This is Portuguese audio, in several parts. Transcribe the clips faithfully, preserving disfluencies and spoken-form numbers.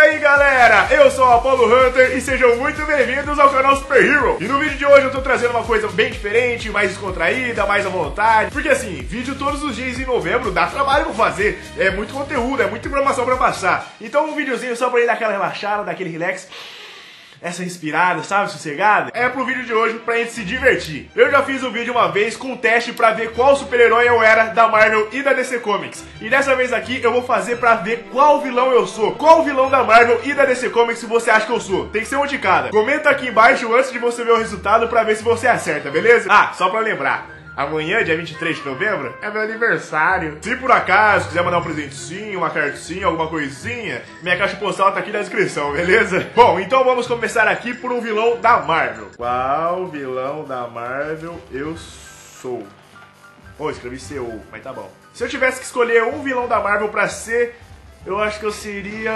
aí galera, eu sou o Apollo Hunter e sejam muito bem-vindos ao canal Super Hero. E no vídeo de hoje eu tô trazendo uma coisa bem diferente, mais descontraída, mais à vontade. Porque assim, vídeo todos os dias em novembro dá trabalho pra fazer. É muito conteúdo, é muita informação pra passar. Então um videozinho só pra ir dar aquela relaxada, daquele relax, essa respirada, sabe, sossegada, é pro vídeo de hoje pra gente se divertir. Eu já fiz um vídeo uma vez com um teste pra ver qual super-herói eu era da Marvel e da D C Comics. E dessa vez aqui eu vou fazer pra ver qual vilão eu sou. Qual vilão da Marvel e da D C Comics você acha que eu sou. Tem que ser um de cada. Comenta aqui embaixo antes de você ver o resultado pra ver se você acerta, beleza? Ah, só pra lembrar, amanhã, dia vinte e três de novembro, é meu aniversário. Se por acaso quiser mandar um presentinho, uma cartinha, alguma coisinha, minha caixa postal tá aqui na descrição, beleza? Bom, então vamos começar aqui por um vilão da Marvel. Qual vilão da Marvel eu sou? Oh, escrevi C O, mas tá bom. Se eu tivesse que escolher um vilão da Marvel pra ser, eu acho que eu seria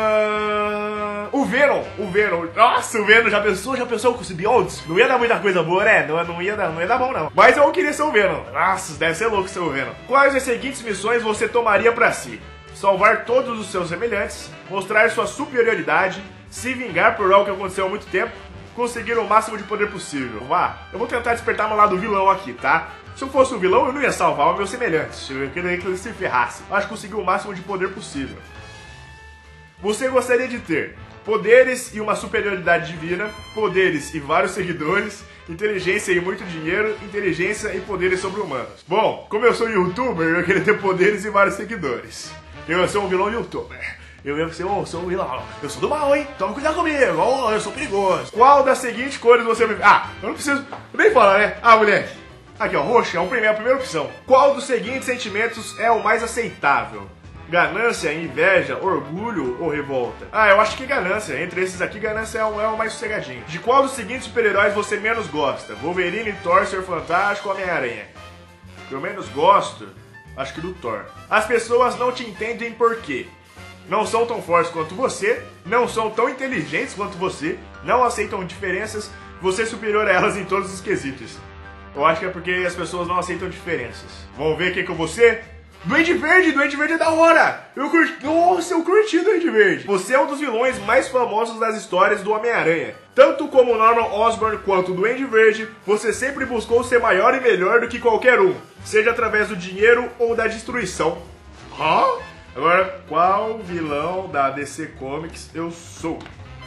o Venom, o Venom. Nossa, o Venom, já pensou, já pensou com os simbiontes? Não ia dar muita coisa boa, né? Não, não, ia dar, não ia dar bom, não. Mas eu queria ser o Venom. Nossa, deve ser louco ser o Venom. Quais as seguintes missões você tomaria pra si? Salvar todos os seus semelhantes, mostrar sua superioridade, se vingar por algo que aconteceu há muito tempo, conseguir o máximo de poder possível. Vá, eu vou tentar despertar meu lado vilão aqui, tá? Se eu fosse o vilão, eu não ia salvar os meus semelhantes. Eu queria que eles se ferrassem. Eu acho que conseguir o máximo de poder possível. Você gostaria de ter poderes e uma superioridade divina, poderes e vários seguidores, inteligência e muito dinheiro, inteligência e poderes sobre-humanos. Bom, como eu sou youtuber, eu queria ter poderes e vários seguidores. Eu sou um vilão youtuber. Eu ia ser um, sou um vilão. Eu sou do mal, hein? Toma cuidado comigo. Oh, eu sou perigoso. Qual das seguintes cores você... Ah, eu não preciso nem falar, né? Ah, moleque. Aqui, ó, roxo é a primeira, a primeira opção. Qual dos seguintes sentimentos é o mais aceitável? Ganância, inveja, orgulho ou revolta? Ah, eu acho que ganância. Entre esses aqui, ganância é o, é o mais sossegadinho. De qual dos seguintes super-heróis você menos gosta? Wolverine, Thor, Senhor Fantástico ou Homem-Aranha? Eu menos gosto? Acho que do Thor. As pessoas não te entendem por quê? Não são tão fortes quanto você, não são tão inteligentes quanto você, não aceitam diferenças, você é superior a elas em todos os quesitos. Eu acho que é porque as pessoas não aceitam diferenças. Vamos ver quem que eu vou ser? Duende Verde, Duende Verde é da hora! Eu curti, nossa, eu curti Duende Verde! Você é um dos vilões mais famosos das histórias do Homem-Aranha. Tanto como Norman Osborn quanto o Duende Verde, você sempre buscou ser maior e melhor do que qualquer um, seja através do dinheiro ou da destruição. Hã? Agora, qual vilão da D C Comics eu sou?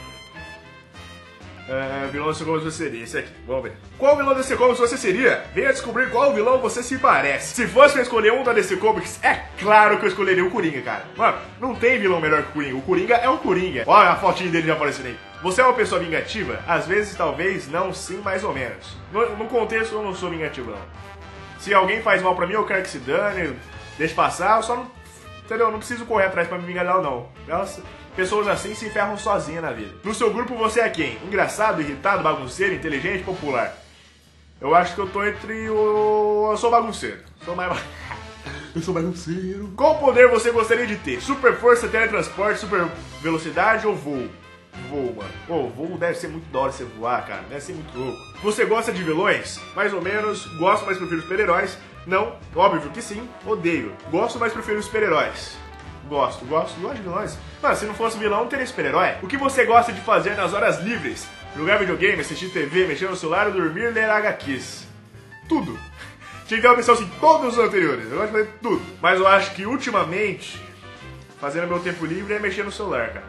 É, vilão da D C Comics você seria esse aqui, vamos ver. Qual vilão da D C Comics você seria? Venha descobrir qual vilão você se parece. Se fosse pra escolher um da D C Comics, é claro que eu escolheria o Coringa, cara. Mano, não tem vilão melhor que o Coringa. O Coringa é o Coringa. Olha a fotinha dele já aparecendo aí. Você é uma pessoa vingativa? Às vezes, talvez, não, sim, mais ou menos. No, no contexto, eu não sou vingativo, não. Se alguém faz mal pra mim, eu quero que se dane, deixe passar, eu só não... Entendeu? Eu não preciso correr atrás pra me vingar dela, não. Elas... Pessoas assim se ferram sozinhas na vida. No seu grupo você é quem? Engraçado, irritado, bagunceiro, inteligente, popular? Eu acho que eu tô entre o... Eu sou bagunceiro. Sou mais... Eu sou bagunceiro. Qual poder você gostaria de ter? Super força, teletransporte, super velocidade ou voo? Voo, mano. Pô, oh, voo deve ser muito da hora você voar, cara. Deve ser muito louco. Você gosta de vilões? Mais ou menos. Gosto, mas prefiro super-heróis. Não, óbvio que sim. Odeio. Gosto, mas prefiro super-heróis. Gosto, gosto, gosto de vilões. Mas se não fosse vilão, não teria super-herói. O que você gosta de fazer nas horas livres? Jogar videogame, assistir T V, mexer no celular, dormir, ler H Qs. Tudo. Tinha que ter uma opção assim, todos os anteriores. Eu gosto de fazer tudo. Mas eu acho que ultimamente, fazendo meu tempo livre é mexer no celular, cara.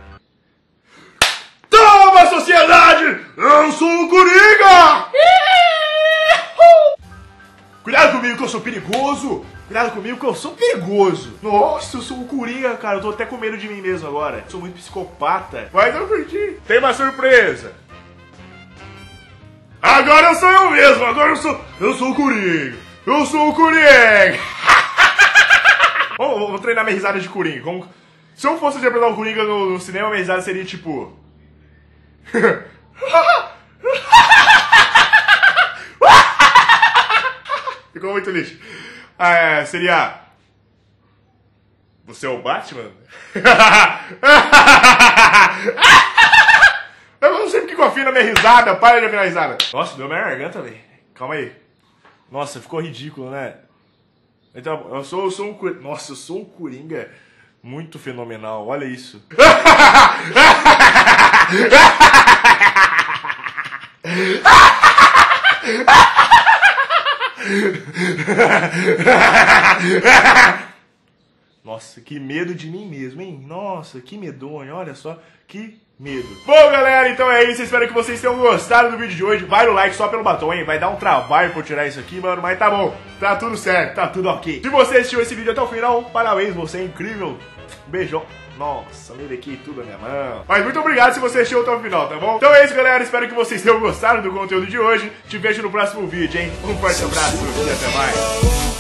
Toma, sociedade! Eu sou o Coringa! Cuidado comigo que eu sou perigoso! Cuidado comigo que eu sou perigoso! Nossa, eu sou o Coringa, cara. Eu tô até com medo de mim mesmo agora. Eu sou muito psicopata. Mas eu curti. Tem uma surpresa. Agora eu sou eu mesmo. Agora eu sou... Eu sou o Coringa. Eu sou o Coringa. Vamos, vou treinar minha risada de Coringa. Como... Se eu fosse interpretar o Coringa no, no cinema, minha risada seria tipo... Ficou muito lixo. Ah, é, seria... Você é o Batman? Eu não sei porque eu afino a minha risada. Para de afinar a risada. Nossa, deu minha garganta, velho. Calma aí. Nossa, ficou ridículo, né? Então, eu sou, eu sou um... Nossa, eu sou um Coringa muito fenomenal. Olha isso. Nossa, que medo de mim mesmo, hein? Nossa, que medonho, olha só, que medo. Bom, galera, então é isso. Espero que vocês tenham gostado do vídeo de hoje. Vai no like só pelo batom, hein? Vai dar um trabalho pra eu tirar isso aqui, mano, mas tá bom. Tá tudo certo, tá tudo ok. Se você assistiu esse vídeo até o final, parabéns, você é incrível. Um beijão. Nossa, me aqui tudo na minha mão. Mas muito obrigado se você assistiu até o final, tá bom? Então é isso, galera. Espero que vocês tenham gostado do conteúdo de hoje. Te vejo no próximo vídeo, hein? Um forte abraço e até mais.